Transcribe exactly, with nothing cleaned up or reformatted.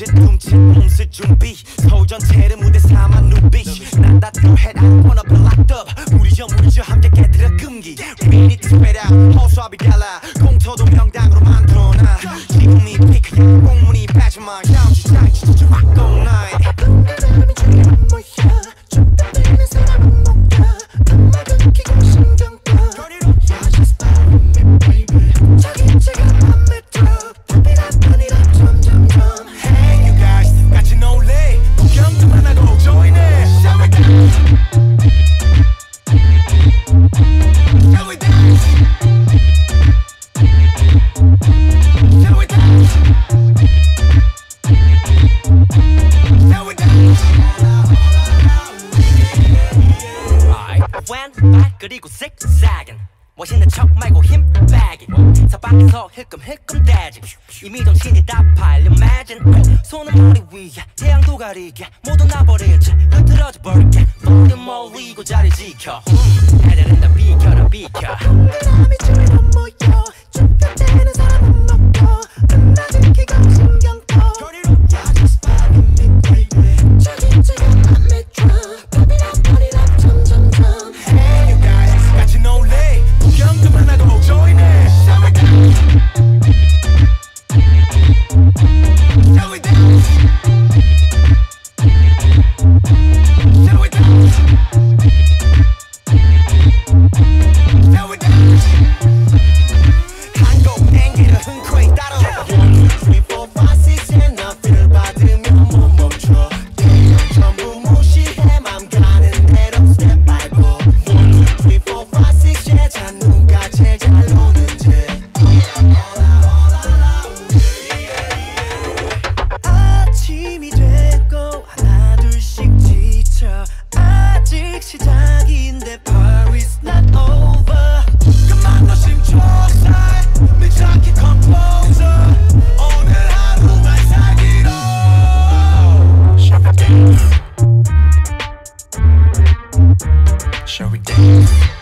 둠칫 둠칫 몸쓸 준비 서울 전체를 무대 삼아 눈빛 난 다 필요해 I wanna be locked up 무리죠 무리죠 함께 깨뜨려 금기 We need to spread out 허수아비 달라 공터도 명당으로 만들어놔 지금이 피크야 공문이 빠지마 야우지장 진짜 rock all night 나쁜 사람이 주면 뭐야 좁다 빼는 사람은 뭐야 음악은 키고 신경 꺼 Yeah, just follow me baby 저기 제가 맘에 들어 Pop it up, turn it up 점점점 Hey you guys 같이 놀래 구경 좀 하고 join it Shall we dance Shall we dance Shall we dance Shall we dance 왼발 그리고 zigzagging 멋있는 척 말고 힘 빼기 사방에서 힐끔힐끔대지 이미 정신이 다 팔려 Imagine 손은 머리 위에 태양도 가리게 모두 나버릴 채 흐트러져 버릴게 모두 몰리고 자리 지켜 음, 애들은 다 비켜라 비켜 나쁜 사람이 주면 뭐야 좁다 빼는 사람은 뭐야 음악은 키고 신경 꺼 Yeah, just follow me baby 저기 제가 맘에 들어 Pop it up, turn it up 점점점 Hey you guys 같이 놀래 구경 좀 하고 join it Shall we dance Shall we dance Shall we dance Shall we dance 한곡 땡기를 흔쾌히 따라 One, two, three, four, five, six and 앞을 받으면 못 멈춰 대형 전부 무시해 맘 가는 대로 step by step One, two, three, four, five, six 예자 누가 제일 잘 노는지 아침이 되고 하나둘씩 지쳐 아직 시작인데 Paris not over 그만 너 심초살 늦지 않게 composer 오늘 하루만 살기로 Shall we dance? Shall we dance?